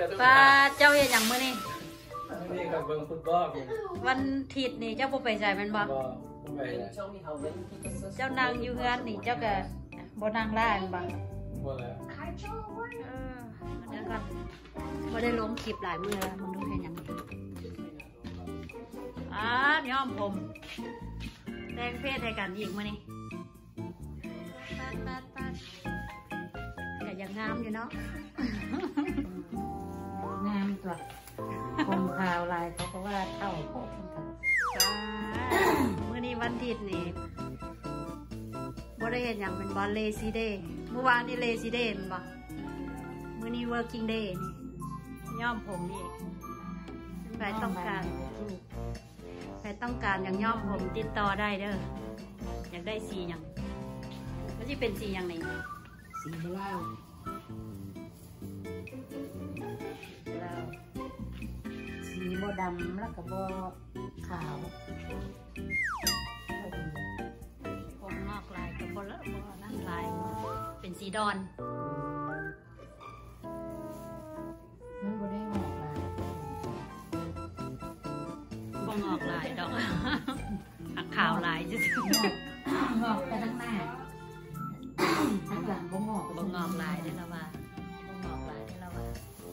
ป้าเจ้าเห็นอย่างมื้อนี่นี่กับเบิ่งฟุตบอลวันอาทิตย์นี่เจ้าบ่ไปใส่มันบ่เจ้านางอยู่เฮือนนี่เจ้าก็บ่นางล่ามันบ่บ่แล้วเดี๋ยวก่อนบ่ได้ลงคลิปหลายมื้อแล้วมึงดูเห็นอย่างนี้ย้อมผมแต่งเพศให้กันอีกมื้อนี้ปัดก็ยังงามอยู่เนาะงามตัวผมขาวลายเขาก็ว่าเท่าพวกมื้อนี้วันอาทิตย์นี่บ่ได้เห็นอย่างเป็นบอลเลซี่เดย์เมื่อวานนี่เลซี่เดย์มันบ่มื้อนี้ working day นี่ย้อมผมนี่ใครต้องการอย่างย้อมผมติดต่อได้เด้ออยากได้สีอย่างมันจะเป็นสีอย่างไหนสีบราวน์สีโบดำแล้วก็โบขาวผมงอกลายกับโบละโบนั่งลายเป็นสีดอนมันโบได้งอกลายโบงอกลายดอกขาวลายจะงอกไปทั้งหน้าทั้งหลังโบงอกลายได้แล้วว่าโบงอกลายได้แล้วว่า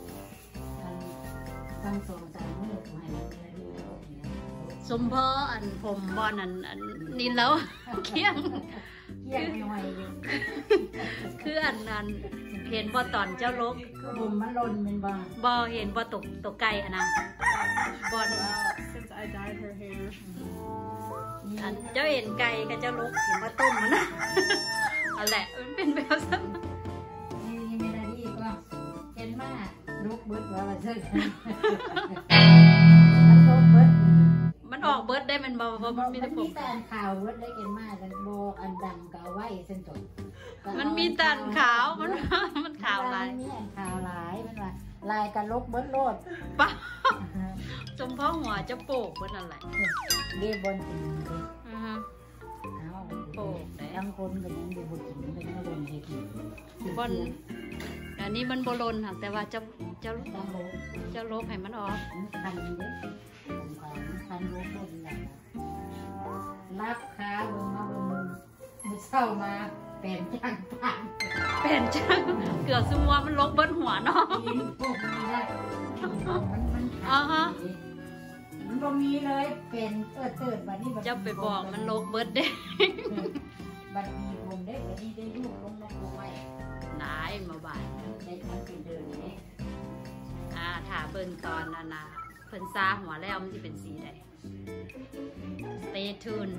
ทั้งสองสามมือของให้สมพออันผมบอลอันนินแล้วเคี้ยงไม่ไหวอยู่คืออันนั้นเห็นบอตอนเจ้าลกผมมันล่นเป็นบอเห็นบอตกไก่นะบอล since I dyed her hair อันเจ้าเห็นไก่กับเจ้าลกเห็นว่าต้มมันนะอันแหละมันเป็นแบบนั้นนี่ไม่ได้ดีก็เห็นมากลูกเบิร์ดว่าเชิดมันออกเบิร์ดได้มันมันมีแต่ผมแต่อันขาวเบิร์ดได้เห็นมากกันโบอันดำกับไว้เส้นตกมันมีตันขาวมันขาวลายมีอันขาวลายมันว่าลายกันลกเบิร์ดโลดป้าจมพ่อหัวจะโปกเบิร์ดอะไรเรียบบนจริงเลยโปกทั้งคนเป็นยังอยู่บนจริงเป็นยังบนเด็กบนอันนี้มันโบลนค่ะแต่ว่าจะลบให้มันออกคันเด็กคันลบลนแหละรับขาลงมาบนมือเศร้ามาเป็นจังปังเป็นจังเกือบซัวมันลบเบิ้ลหัวเนาะมันบ่มีเลยเป็นเติร์ดบัดนี้จะไปบอกมันลบเบิ้ลได้บัดนี้ผมได้บัดนี้ได้ลูกลงไว้นายมาบ่ายได้มันเป็นเดินนี่ถ้าเบิ่งตอนนั้นนะเพิ่นซาหัวแล้วมันจะเป็นสีใด Stay tuned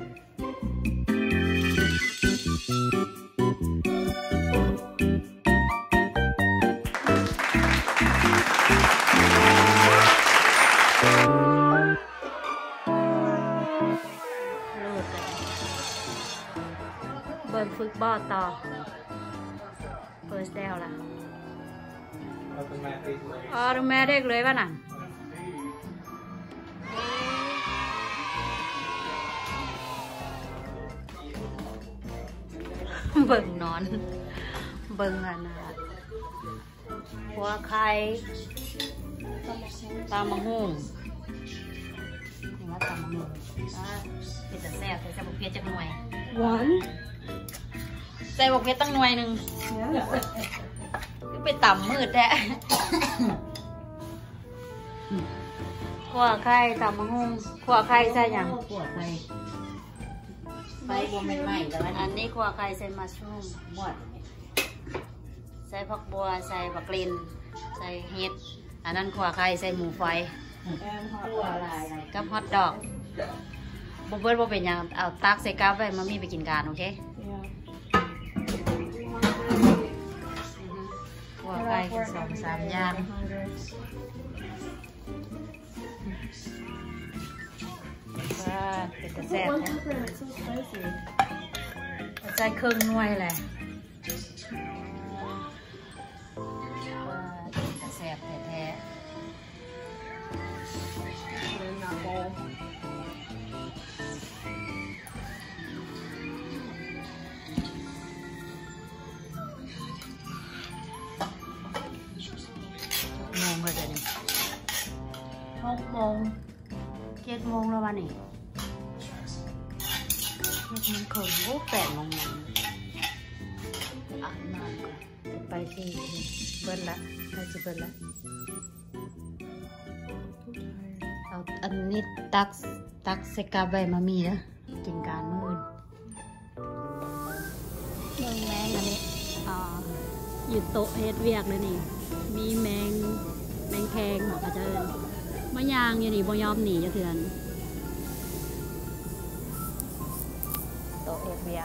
เบิ่งฝึกบอต่อ First down ล่ะautomatic เลยป่ะน่ะเบิ่งนอนเบิ่งอันนะหัวไข่ตามะฮุ่งนี่ว่าตามะฮุ่งเป็นแต่แซ่บใส่บกเพชรจักหน่วยหวานใส่บกเพชรตั้งหน่วยหนึ่งไปต่ำมืดแท้ขั่วไข่ตำมะฮุ่งขั่วไข่ใส่ยังขั่วไข่ไฟบวมใหม่ๆแล้วอันนี้ขั่วไข่ใส่มัชรูมหมดใส่ผักบัวใส่ผักกลิ่นใส่เห็ดอันนั้นขั่วไข่ใส่หมูฝอยกับฮอทดอกบ่เบิ้ลบ่เป็นยังเอาตักใส่กาแฟมามีไปกินกันโอเคขั่วไข่2-3 อย่างเป็นแต่แซ่บนะใส่เครื่องนวยแหละเป็นแต่แซ่บแท้โมงเลยเดี๋ยวนี้6 โมง 7 โมงแล้ววันนี้7 โมงครึ่งโอ้8 โมงยังอาบน้ำก่อนจะไปที่เบิ้ลละเราจะเบิ้ลละเอาอันนี้ตักใส่กาใบมามีนะกินการมื้อเมืองแมงอันนี้อยู่โต๊ะเฮ็ดเวียกเลยนี่ มีแมงแคงหมอกระเจิญมะยางอยู่นี่บ่ยอมหนีจะเถื่อนโตะเอ็ดเวียก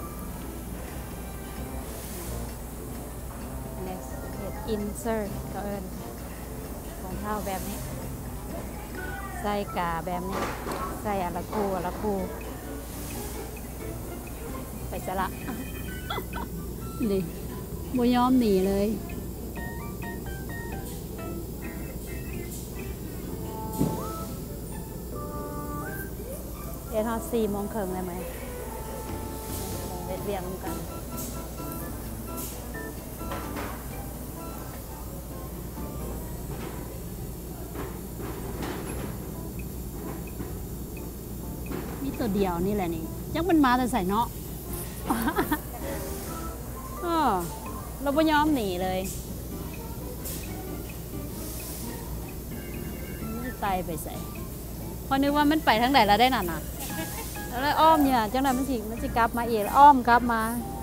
next เอ็ด insert ก็เอิญของเท้าแบบนี้ ใส่กาแบบนี้ ใส่อะละคูไปจะละนี่บ่ยอมหนีเลยเอ็ดฮอต4 โมงครึ่งเลยไหมเอ็ดเวียกกันมีตัวเดียวนี่แหละนี่จักมันมาแต่ใส่เนาะเราไม่ยอมหนีเลยไม่ไตไปใส่พอนึกว่ามันไปทางไหนแล้วได้น่ะแล้วอ้อมเนี่ยจังไหนมันสิกลับมาเองอ้อมกลับมา